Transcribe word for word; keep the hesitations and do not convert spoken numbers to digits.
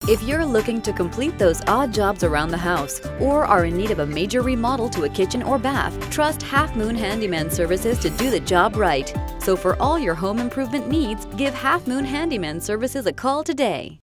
If you're looking to complete those odd jobs around the house or are in need of a major remodel to a kitchen or bath, trust Halfmoon Handyman Services to do the job right. So for all your home improvement needs, give Halfmoon Handyman Services a call today.